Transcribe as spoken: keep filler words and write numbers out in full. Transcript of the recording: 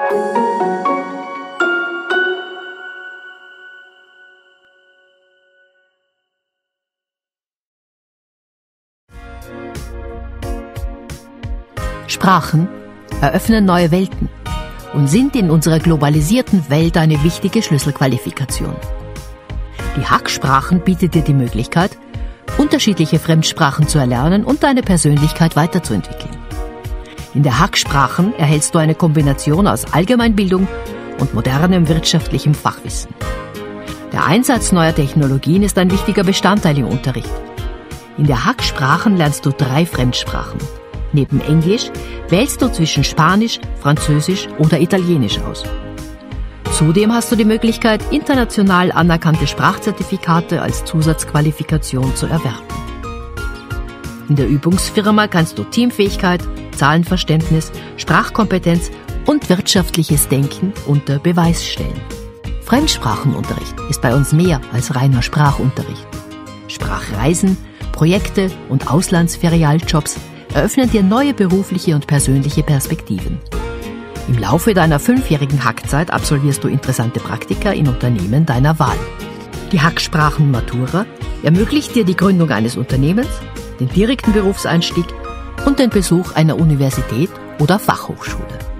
Sprachen eröffnen neue Welten und sind in unserer globalisierten Welt eine wichtige Schlüsselqualifikation. Die Hack-Sprachen bietet dir die Möglichkeit, unterschiedliche Fremdsprachen zu erlernen und deine Persönlichkeit weiterzuentwickeln. In der Hack-Sprachen erhältst du eine Kombination aus Allgemeinbildung und modernem wirtschaftlichem Fachwissen. Der Einsatz neuer Technologien ist ein wichtiger Bestandteil im Unterricht. In der Hack-Sprachen lernst du drei Fremdsprachen. Neben Englisch wählst du zwischen Spanisch, Französisch oder Italienisch aus. Zudem hast du die Möglichkeit, international anerkannte Sprachzertifikate als Zusatzqualifikation zu erwerben. In der Übungsfirma kannst du Teamfähigkeit, Zahlenverständnis, Sprachkompetenz und wirtschaftliches Denken unter Beweis stellen. Fremdsprachenunterricht ist bei uns mehr als reiner Sprachunterricht. Sprachreisen, Projekte und Auslandsferialjobs eröffnen dir neue berufliche und persönliche Perspektiven. Im Laufe deiner fünfjährigen Hackzeit absolvierst du interessante Praktika in Unternehmen deiner Wahl. Die Hacksprachen Matura ermöglicht dir die Gründung eines Unternehmens, den direkten Berufseinstieg und den Besuch einer Universität oder Fachhochschule.